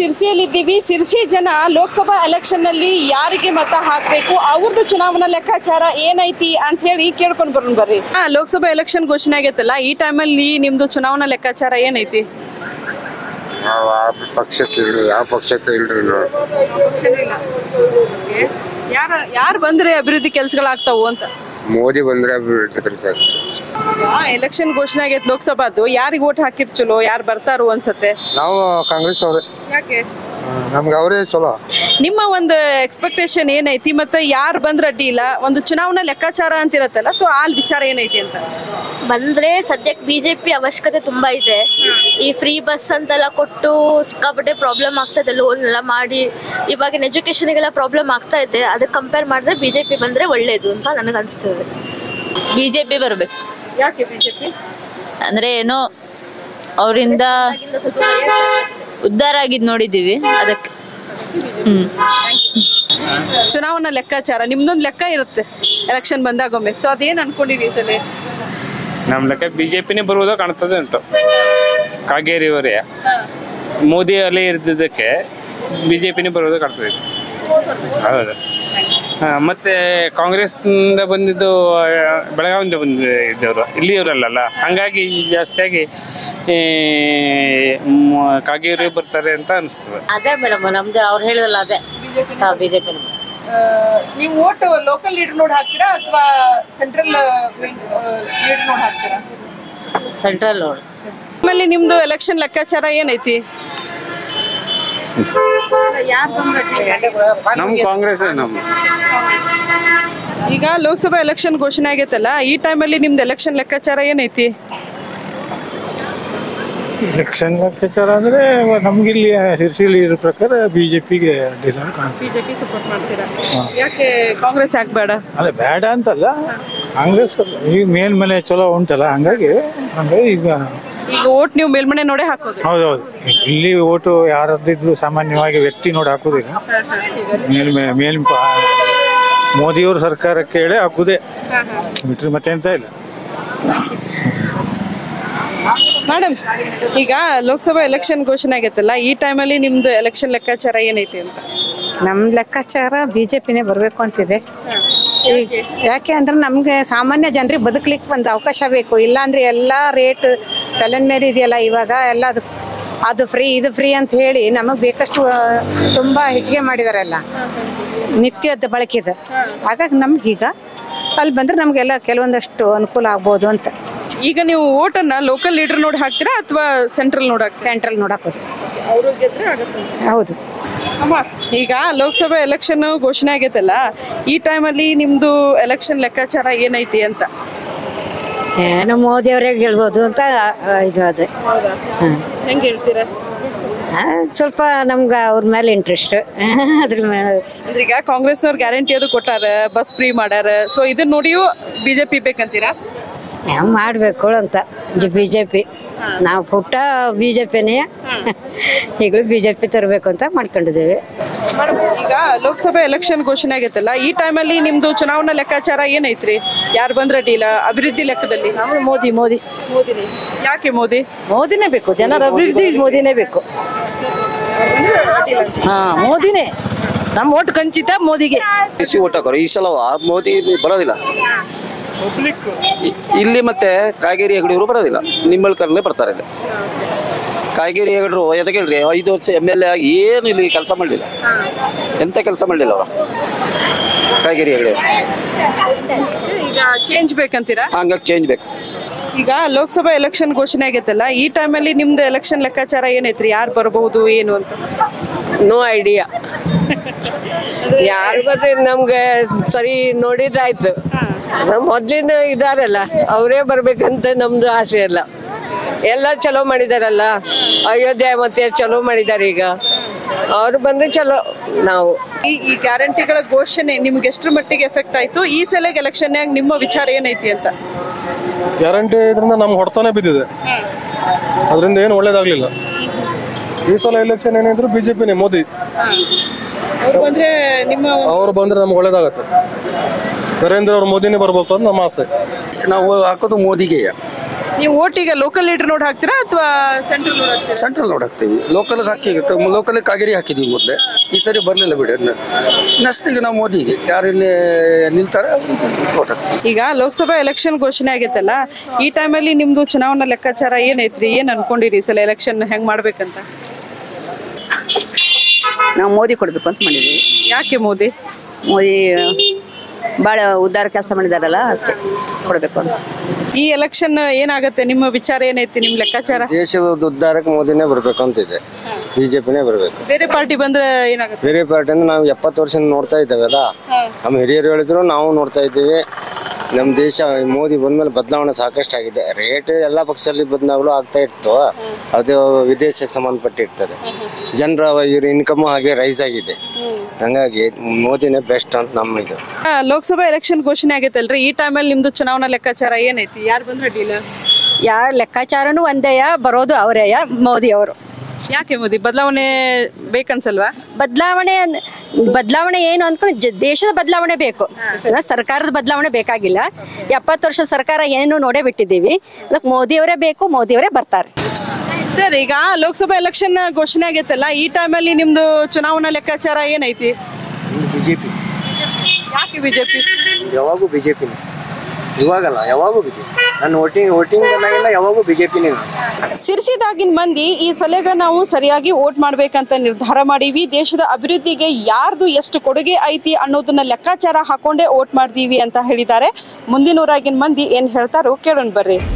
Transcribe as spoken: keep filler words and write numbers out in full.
ಸಿರ್ಸಿಯಲ್ಲಿದ್ದೀವಿ. ಸಿರ್ಸಿ ಜನ ಲೋಕಸಭಾ ಎಲೆಕ್ಷನ್ ನಲ್ಲಿ ಯಾರಿಗೆ ಮತ ಹಾಕಬೇಕು, ಅವ್ರದ್ದು ಚುನಾವಣಾ ಲೆಕ್ಕಾಚಾರ ಏನೈತಿ ಅಂತ ಹೇಳಿ ಕೇಳ್ಕೊಂಡು ಬರೋಣ ಬರ್ರಿ. ಹಾ, ಲೋಕಸಭಾ ಎಲೆಕ್ಷನ್ ಘೋಷಣೆ ಆಗೈತಲ್ಲ, ಈ ಟೈಮಲ್ಲಿ ನಿಮ್ದು ಚುನಾವಣಾ ಲೆಕ್ಕಾಚಾರ ಏನೈತಿ? ಪಕ್ಷಕ್ಕೆ ಯಾವ ಪಕ್ಷಕ್ಕೆ ಇಲ್ರಿ ಯಾರ ಯಾರು ಬಂದ್ರೆ ಅಭಿವೃದ್ಧಿ ಕೆಲಸಗಳಾಗ್ತಾವು ಅಂತ? ಮೋದಿ ಬಂದ್ರೆ ಅಭಿವೃದ್ಧಿ ಸರ್. ಎಲೆಕ್ಷನ್ ಘೋಷಣೆ ಆಗೈತೆ ಲೋಕಸಭಾದ್ದು, ಯಾರಿಗೆ ಓಟ್ ಹಾಕಿರ್ ಚಲೋ, ಯಾರು ಬರ್ತಾರೋ ಅನ್ಸತ್ತೆ? ನಾವು ಕಾಂಗ್ರೆಸ್ ಅವ್ರೆ. ಯಾಕೆ? ನಮ್ಗೆ ಅವರೇ ಚಲೋ. ನಿಮ್ಮ ಒಂದು ಎಕ್ಸ್ಪೆಕ್ಟೇಷನ್ ಏನೈತಿ, ಮತ್ತೆ ಯಾರು ಬಂದ್ರೆ ಅಡ್ಡಿ ಇಲ್ಲ, ಒಂದು ಚುನಾವಣಾ ಲೆಕ್ಕಾಚಾರ ಅಂತಿರತ್ತಲ್ಲ, ಸೊ ಆ ವಿಚಾರ ಏನೈತಿ ಅಂತ? ಬಂದ್ರೆ ಸದ್ಯಕ್ಕೆ ಬಿಜೆಪಿ ಅವಶ್ಯಕತೆ ತುಂಬಾ ಇದೆ. ಈ ಫ್ರೀ ಬಸ್ ಅಂತೆಲ್ಲ ಕೊಟ್ಟು ಸಿಕ್ಕಾಪಟ್ಟೆ ಪ್ರಾಬ್ಲಮ್ ಆಗ್ತಾ ಇದೆ, ಲೋನ್ ಎಲ್ಲ ಮಾಡಿ ಇವಾಗಿನ ಎಜುಕೇಶನ್ಗೆಲ್ಲ ಪ್ರಾಬ್ಲಮ್ ಆಗ್ತಾ ಇದೆ. ಅದಕ್ಕೆ ಕಂಪೇರ್ ಮಾಡಿದ್ರೆ ಬಿಜೆಪಿ ಬಂದ್ರೆ ಒಳ್ಳೇದು ಅಂತ ನನಗೆ ಅನಿಸ್ತದೆ. ಬಿಜೆಪಿ ಬರ್ಬೇಕು. ಯಾಕೆ ಬಿಜೆಪಿ? ಅಂದ್ರೆ ಏನೋ ಅವರಿಂದ ಉದ್ಧಾರ ಆಗಿದ್ ನೋಡಿದೀವಿ, ಅದಕ್ಕೆ. ಹ್ಮ್ ಚುನಾವಣಾ ಲೆಕ್ಕಾಚಾರ ನಿಮ್ದೊಂದು ಲೆಕ್ಕ ಇರುತ್ತೆ ಎಲೆಕ್ಷನ್ ಬಂದಾಗೊಮ್ಮೆ, ಸೊ ಅದೇನ್ ಅನ್ಕೊಂಡಿರಿ ಈ ಸಲ? ನಮ್ ಲೆಕ್ಕ ಬಿಜೆಪಿನೇ ಬರುವುದೋ ಕಾಣ್ತದೆ ಉಂಟು. ಕಾಗೇರಿ ಅವರೇ ಮೋದಿ ಅಲ್ಲೇ ಇರ್ದಿದ್ದಕ್ಕೆ ಬಿಜೆಪಿನೇ ಬರುವುದೋ ಕಾಣ್ತದೆ. ಹೌದು. ಹಾ, ಮತ್ತೆ ಕಾಂಗ್ರೆಸ್ನಿಂದ ಬಂದಿದ್ದು ಬೆಳಗಾವಿಯಿಂದ ಬಂದಿದ್ದವರು ಇಲ್ಲಿಯವರಲ್ಲ, ಹಂಗಾಗಿ ಜಾಸ್ತಿಯಾಗಿ ಕಾಗೇರಿ ಬರ್ತಾರೆ ಅಂತ ಅನಿಸ್ತದೆ. ಅದೇ ಮೇಡಮ್, ನಮ್ದು ಅವ್ರು ಹೇಳಿದಲ್ಲ ಅದೇ ಬಿಜೆಪಿ. ನೀವು ಓಟ್ ಲೋಕಲ್ ಲೀಡರ್ ನೋಡಿ ಹಾಕ್ತೀರಾ ಅಥವಾ ಸೆಂಟ್ರಲ್ ಲೀಡರ್ ನೋಡಿ ಹಾಕ್ತೀರಾ? ಸೆಂಟ್ರಲ್ ನೋಡಿ. ಆಮೇಲೆ ನಿಮ್ದು ಎಲೆಕ್ಷನ್ ಲೆಕ್ಕಾಚಾರ ಏನೈತಿ? ನಮ್ ಕಾಂಗ್ರೆಸ್ ನಮ್ ಈಗ ಲೋಕಸಭಾ ಎಲೆಕ್ಷನ್ ಘೋಷಣೆ ಆಗೈತಲ್ಲ, ಈ ಟೈಮಲ್ಲಿ ನಿಮ್ದು ಎಲೆಕ್ಷನ್ ಲೆಕ್ಕಾಚಾರ ಏನೈತಿ? ಎಲೆಕ್ಷನ್ ಲೆಕ್ಕಾಚಾರ ಅಂದ್ರೆ ನಮ್ಗಿಲ್ಲಿ ಸಿರ್ಸಿಲಿ ಇರೋ ಪ್ರಕಾರ ಬಿಜೆಪಿಗೆ ಅಡ್ಡಿಲ್ಲ. ಬಿಜೆಪಿ ಸಪೋರ್ಟ್ ಮಾಡ್ತೀರಾ? ಯಾಕೆ ಕಾಂಗ್ರೆಸ್ ಯಾಕೆ ಬೇಡ? ಅದೇ ಬೇಡ ಅಂತಲ್ಲ, ಕಾಂಗ್ರೆಸ್ ಈಗ ಮೇಲ್ಮನೆ ಚಲೋ ಉಂಟಲ್ಲ, ಹಂಗಾಗಿ ಹಂಗಾಗಿ ಈಗ ಈಗ ಓಟ್ ನೀವು ಮೇಲ್ಮನೆ ನೋಡೇ ಹಾಕೋದು? ಹೌದೌದು. ಇಲ್ಲಿ ಓಟು ಯಾರದಿದ್ರು ಸಾಮಾನ್ಯವಾಗಿ ವ್ಯಕ್ತಿ ನೋಡಿ ಹಾಕುದಿಲ್ಲ, ಮೇಲ್ಮೆ ಮೇಲ್ ಮೋದಿಯವ್ರ ಸರ್ಕಾರಕ್ಕೆ ಹೇಳಿ ಹಾಕುದೇ ಬಿಟ್ರೆ ಮತ್ತೆ ಎಂತ ಇಲ್ಲ. ಮೇಡಮ್, ಈಗ ಲೋಕಸಭಾ ಎಲೆಕ್ಷನ್ ಘೋಷಣೆ ಆಗೈತಲ್ಲ, ಈ ಟೈಮಲ್ಲಿ ನಿಮ್ದು ಎಲೆಕ್ಷನ್ ಲೆಕ್ಕಾಚಾರ ಏನೈತಿ ಅಂತ? ನಮ್ಮ ಲೆಕ್ಕಾಚಾರ ಬಿಜೆಪಿನೇ ಬರಬೇಕು ಅಂತಿದೆ. ಯಾಕೆ ಅಂದ್ರೆ ನಮಗೆ ಸಾಮಾನ್ಯ ಜನರಿಗೆ ಬದುಕಲಿಕ್ಕೆ ಒಂದು ಅವಕಾಶ ಬೇಕು. ಇಲ್ಲಾಂದ್ರೆ ಎಲ್ಲ ರೇಟ್ ತಲೆನ ಮೇಲೆ ಇದೆಯಲ್ಲ ಇವಾಗ, ಎಲ್ಲ ಅದು ಅದು ಫ್ರೀ ಇದು ಫ್ರೀ ಅಂತ ಹೇಳಿ ನಮಗೆ ಬೇಕಷ್ಟು ತುಂಬ ಹೆಚ್ಚಿಗೆ ಮಾಡಿದಾರೆಲ್ಲ ನಿತ್ಯದ ಬಳಕೆದ. ಹಾಗಾಗಿ ನಮ್ಗೀಗ ಅಲ್ಲಿ ಬಂದ್ರೆ ನಮಗೆಲ್ಲ ಕೆಲವೊಂದಷ್ಟು ಅನುಕೂಲ ಆಗ್ಬೋದು ಅಂತ. ಈಗ ನೀವು ಓಟನ್ನ ಲೋಕಲ್ ಲೀಡರ್ ನೋಡಿ ಹಾಕ್ತೀರಾ ಅಥವಾ ಸೆಂಟ್ರಲ್ ನೋಡಕ್? ಸೆಂಟ್ರಲ್ ನೋಡಾಕೋದು. ಅವರು ಗೆದ್ರೆ ಆಗುತ್ತೆ. ಹೌದು. ಅಮ್ಮ, ಈಗ ಲೋಕಸಭಾ ಎಲೆಕ್ಷನ್ ಘೋಷಣೆ ಆಗೈತಲ್ಲ, ಈ ಟೈಮಲ್ಲಿ ನಿಮ್ದು ಎಲೆಕ್ಷನ್ ಲೆಕ್ಕಾಚಾರ ಏನೈತಿ ಅಂತ? ಏನು ಮೋದಿ ಅವರೇ ಗೆಲ್ಬೋದು ಅಂತ ಇದು ಅದೇ. ಹೆಂಗೆ ಹೇಳ್ತೀರಾ? ಸ್ವಲ್ಪ ನಮ್ಗೆ ಅವ್ರ ಮೇಲೆ ಇಂಟ್ರೆಸ್ಟ್ ಅದ್ರ ಮೇಲೆ. ಈಗ ಕಾಂಗ್ರೆಸ್ನವ್ರು ಗ್ಯಾರಂಟಿ ಅದು ಕೊಟ್ಟಾರ, ಬಸ್ ಫ್ರೀ ಮಾಡ್ಯಾರ, ಸೊ ಇದನ್ನ ನೋಡಿಯೂ ಬಿಜೆಪಿ ಬೇಕಂತೀರಾ? ನಾವು ಮಾಡಬೇಕು ಅಂತ ಬಿ ಜೆ ಪಿ, ನಾವು ಪುಟ್ಟ ಬಿ ಜೆ ಪಿನೇ ಈಗಲೂ ಬಿ ಜೆ ಪಿ ತರಬೇಕು ಅಂತ ಮಾಡ್ಕೊಂಡಿದ್ದೀವಿ. ಈಗ ಲೋಕಸಭಾ ಎಲೆಕ್ಷನ್ ಘೋಷಣೆ ಆಗೈತಲ್ಲ, ಈ ಟೈಮಲ್ಲಿ ನಿಮ್ದು ಚುನಾವಣಾ ಲೆಕ್ಕಾಚಾರ ಏನೈತ್ರಿ? ಯಾರು ಬಂದ್ರೆ ಅಡ್ಡಿಲ್ಲ ಅಭಿವೃದ್ಧಿ ಲೆಕ್ಕದಲ್ಲಿ? ನಾವು ಮೋದಿ ಮೋದಿ ಮೋದಿನೇ. ಯಾಕೆ ಮೋದಿ? ಮೋದಿನೇ ಬೇಕು, ಜನರ ಅಭಿವೃದ್ಧಿ ಮೋದಿನೇ ಬೇಕು. ಹಾ, ಮೋದಿನೇ ನಮ್ಮ ಓಟ್ ಖಂಡಿತ ಮೋದಿಗೆ. ಓಟ್ ಹಾಕೋರು ಈ ಸಲ ಮೋದಿ ಬರೋದಿಲ್ಲ ಇಲ್ಲಿ. ಮತ್ತೆ ಕಾಗೇರಿ ಹೆಗಡೆಯವರು ಬರೋದಿಲ್ಲ, ನಿಂಬಳ್ಕರ್ನೇ ಬರ್ತಾರೆ ಇಲ್ಲಿ. ಕಾಗೇರಿ ಹೆಗಡರು ಎದಕ್ಕೆ ಹೇಳ್ರಿ, ಐದು ವರ್ಷ ಎಮ್ ಎಲ್ ಎ ಆಗಿ ಏನು ಇಲ್ಲಿ ಕೆಲಸ ಮಾಡಲಿಲ್ಲ, ಎಂತ ಕೆಲಸ ಮಾಡಲಿಲ್ಲ ಅವರು ಕಾಗೇರಿ ಹೆಗಡೆ. ಈಗ ಚೇಂಜ್ ಬೇಕಂತೀರಾ? ಹಂಗಾಗಿ ಚೇಂಜ್ ಬೇಕು. ಈಗ ಲೋಕಸಭಾ ಎಲೆಕ್ಷನ್ ಘೋಷಣೆ ಆಗೈತಲ್ಲ, ಈ ಟೈಮಲ್ಲಿ ನಿಮ್ದು ಎಲೆಕ್ಷನ್ ಲೆಕ್ಕಾಚಾರ ಏನೈತ್ರಿ? ಯಾರು ಬರಬಹುದು ಏನು ಅಂತ? No idea. ಯಾರು ಬರ್ರಿ ನಮ್ಗೆ ಸರಿ ನೋಡಿದ್ರಾಯ್ತು. ಮೊದ್ಲಿಂದ ಇದಾರಲ್ಲ ಅವರೇ ಬರ್ಬೇಕಂತ ನಮ್ದು ಆಸೆ ಇಲ್ಲ. ಎಲ್ಲ ಚಲೋ ಮಾಡಿದಾರಲ್ಲ, ಅಯೋಧ್ಯೆ ಮತ್ತೆ ಚಲೋ ಮಾಡಿದಾರೆ. ಈಗ ಅವ್ರು ಬಂದ್ರೆ ಚಲೋ. ನಾವು ಈ ಗ್ಯಾರಂಟಿಗಳ ಘೋಷಣೆ ನಿಮ್ಗೆ ಎಷ್ಟರ ಮಟ್ಟಿಗೆ ಎಫೆಕ್ಟ್ ಆಯ್ತು? ಈ ಸಲ ಎಲೆಕ್ಷನ್ ನಿಮ್ಮ ವಿಚಾರ ಏನೈತಿ ಅಂತ? ಗ್ಯಾರಂಟಿ ಇದರಿಂದ ನಮ್ಗೆ ಹೊಡ್ತಾನೆ ಬಿದ್ದಿದೆ, ಅದರಿಂದ ಏನು ಒಳ್ಳೇದಾಗ್ಲಿಲ್ಲ. ಈ ಸಲ ಎಲೆಕ್ಷನ್ ಏನಿದ್ರು ಬಿಜೆಪಿನೇ, ಮೋದಿ ಬಂದ್ರೆ ನಿಮ್ಮ ಅವ್ರು ಬಂದ್ರೆ ನಮ್ಗೆ ಒಳ್ಳೇದಾಗತ್ತೆ. ನರೇಂದ್ರ ಅವ್ರು ಮೋದಿನೇ ಬರ್ಬೇಕು ಅಂತ ನಮ್ಮ ಆಸೆ. ನಾವು ಹಾಕೋದು ಮೋದಿಗೆ. ನೀವು ಓಟಿಗೆ ಲೋಕಲ್ ಲೀಡರ್ ನೋಡಿ ಹಾಕ್ತೀರಾ ಅಥವಾ ಸೆಂಟ್ರಲ್ ನೋಡಿ ಹಾಕ್ತೀರಾ? ಸೆಂಟ್ರಲ್ ನೋಡಿ ಹಾಕ್ತೀವಿ. ಲೋಕಲ್ಗೆ ಹಾಕಿ ಲೋಕಲ್ ಕಾಗೇರಿ ಹಾಕಿದ್ವಿ ಮೊದಲೇ. ಈ ಸರಿ ಬರಲಿಲ್ಲ ಬಿಡಿ. ನೆಕ್ಸ್ಟ್ ಈಗ ನಾವು ಮೋದಿಗೆ ಯಾರು ಇಲ್ಲಿ ನಿಲ್ತಾರೆ vote ಹಾಕ್ತೀವಿ. ಈಗ ಲೋಕಸಭಾ ಎಲೆಕ್ಷನ್ ಘೋಷಣೆ ಆಗೈತಲ್ಲ, ಈ ಟೈಮಲ್ಲಿ ನಿಮ್ದು ಚುನಾವಣಾ ಲೆಕ್ಕಾಚಾರ ಏನೈತ್ರಿ? ಏನ್ ಅನ್ಕೊಂಡಿರಿ ಈ ಸಲ ಎಲೆಕ್ಷನ್ ಹೆಂಗ್ ಮಾಡ್ಬೇಕಂತ? ನಾವು ಮೋದಿ ಕೊಡ್ಬೇಕು ಅಂತ ಮಾಡಿದ್ವಿ. ಯಾಕೆ ಮೋದಿ? ಮೋದಿ ಭಾಳ ಉದ್ಧಾರ ಕೆಲಸ ಮಾಡಿದಾರಲ್ಲ, ಅದಕ್ಕೆ ಕೊಡಬೇಕು ಅಂತ. ಈ ಎಲೆಕ್ಷನ್ ಏನಾಗತ್ತೆ? ನಿಮ್ಮ ವಿಚಾರ ಏನೈತಿ? ನಿಮ್ ಲೆಕ್ಕಾಚಾರ? ದೇಶದ ಉದ್ಧಾರಕ್ಕೆ ಮೋದಿನೇ ಬರ್ಬೇಕು ಅಂತಿದೆ. ಬಿಜೆಪಿನೇ ಬರ್ಬೇಕು. ಬೇರೆ ಪಾರ್ಟಿ ಬಂದ್ರೆ ಏನಾಗುತ್ತೆ? ಬೇರೆ ಪಾರ್ಟಿ ಅಂದ್ರೆ ನಾವು ಎಪ್ಪತ್ತು ವರ್ಷ ನೋಡ್ತಾ ಇದ್ದೇವಲ್ಲ, ನಮ್ಮ ಹಿರಿಯರು ಹೇಳಿದ್ರು ನಾವು ನೋಡ್ತಾ ಇದ್ದೀವಿ. ನಮ್ಮ ದೇಶ ಮೋದಿ ಬಂದ್ಮೇಲೆ ಬದಲಾವಣೆ ಸಾಕಷ್ಟು ಆಗಿದೆ. ರೇಟ್ ಎಲ್ಲ ಪಕ್ಷದಲ್ಲಿ ಬದಲಾವಣೆ ಆಗ್ತಾ ಇತ್ತು, ಅದು ವಿದೇಶಕ್ಕೆ ಸಂಬಂಧಪಟ್ಟಿರ್ತದೆ. ಜನರ ಇವ್ರ ಇನ್ಕಮ್ ಹಾಗೆ ರೈಸ್ ಆಗಿದೆ. ಹಂಗಾಗಿ ಮೋದಿನೇ ಬೆಸ್ಟ್ ಅಂತ ನಮ್ಮ ಇದು. ಲೋಕಸಭಾ ಎಲೆಕ್ಷನ್ ಘೋಷಣೆ ಆಗೈತಲ್ರಿ, ಈ ಟೈಮಲ್ಲಿ ನಿಮ್ದು ಚುನಾವಣಾ ಲೆಕ್ಕಾಚಾರ ಏನೈತಿ? ಯಾರು ಬಂದ್ರೆ ಅಡ್ಡಿಲ್ಲ? ಯಾರ ಲೆಕ್ಕಾಚಾರನು ಒಂದೇಯ, ಬರೋದು ಅವರೇಯ, ಮೋದಿ ಅವರು. ಯಾಕೆ ಮೋದಿ? ಬದಲಾವಣೆ ಬೇಕನ್ಸಲ್ವಾ? ಬದಲಾವಣೆ ಬದಲಾವಣೆ ಏನು ಅಂದ್ಕೊಂಡು ಜ- ದೇಶದ ಬದಲಾವಣೆ ಬೇಕು, ಸರ್ಕಾರದ ಬದಲಾವಣೆ ಬೇಕಾಗಿಲ್ಲ. ಎಪ್ಪತ್ತು ವರ್ಷ ಸರ್ಕಾರ ಏನು ನೋಡೇ ಬಿಟ್ಟಿದ್ದೀವಿ. ಅದಕ್ಕೆ ಮೋದಿಯವರೇ ಬೇಕು, ಮೋದಿಯವರೇ ಬರ್ತಾರೆ. ಸರ್, ಈಗ ಲೋಕಸಭಾ ಎಲೆಕ್ಷನ್ ಘೋಷಣೆ ಆಗೈತಲ್ಲ, ಈ ಟೈಮಲ್ಲಿ ನಿಮ್ದು ಚುನಾವಣಾ ಲೆಕ್ಕಾಚಾರ ಏನೈತಿ? ಬಿಜೆಪಿ. ಯಾಕೆ ಬಿಜೆಪಿ? ಯಾವಾಗೂ ಬಿಜೆಪಿನೇ, ಇವಾಗಲ್ಲ ಯಾವಾಗೂ ಬಿಜೆಪಿ. ನಾನು ವೋಟಿಂಗ್ ವೋಟಿಂಗ್ ಬಂದಾಗೆಲ್ಲ ಯಾವಾಗೂ ಬಿಜೆಪಿನೇ. ಸಿರ್ಸಿದಾಗಿನ ಮಂದಿ ಈ ಸಲಗ ನಾವು ಸರಿಯಾಗಿ ವೋಟ್ ಮಾಡ್ಬೇಕಂತ ನಿರ್ಧಾರ ಮಾಡೀವಿ. ದೇಶದ ಅಭಿವೃದ್ಧಿಗೆ ಯಾರ್ದು ಎಷ್ಟು ಕೊಡುಗೆ ಐತಿ ಅನ್ನೋದನ್ನ ಲೆಕ್ಕಾಚಾರ ಹಾಕೊಂಡೇ ವೋಟ್ ಮಾಡ್ತೀವಿ ಅಂತ ಹೇಳಿದ್ದಾರೆ. ಮುಂದಿನ ಊರಾಗಿನ ಮಂದಿ ಏನ್ ಹೇಳ್ತಾರೋ ಕೇಳೋಣ ಬರ್ರಿ.